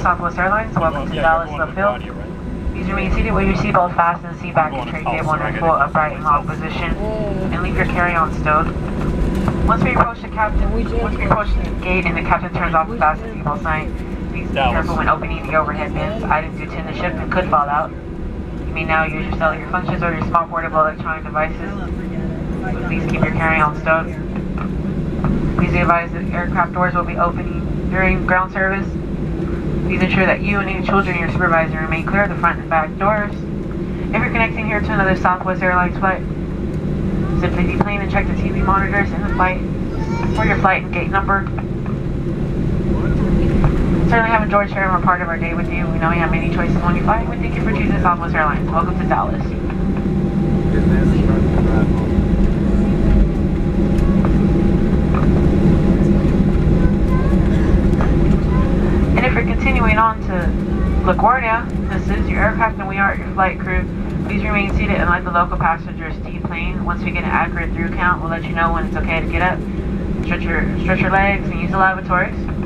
Southwest Airlines. Welcome to Dallas Love Field. Please remain seated with your seatbelt fastened, seat back and tray table in a full upright and locked position, and leave your carry-on stowed. Once we approach the gate and the captain turns off the fasten seatbelt sign, please be careful when opening the overhead bins. Items due to the shipment could fall out. You may now use your cellular functions or your small portable electronic devices. Please keep your carry-on stowed. Please be advised that aircraft doors will be opening during ground service. Please ensure that you and any children and your supervisor remain clear of the front and back doors. If you're connecting here to another Southwest Airlines flight, simply deplane and check the TV monitors in the flight for your flight and gate number. Certainly have enjoyed sharing our part of our day with you. We know you have many choices when you fly. We thank you for choosing Southwest Airlines. Welcome to Dallas. And if you're continuing on to LaGuardia, this is your aircraft and we are your flight crew. Please remain seated and let the local passengers deplane. Once we get an accurate through count, we'll let you know when it's okay to get up, stretch your legs, and use the lavatories.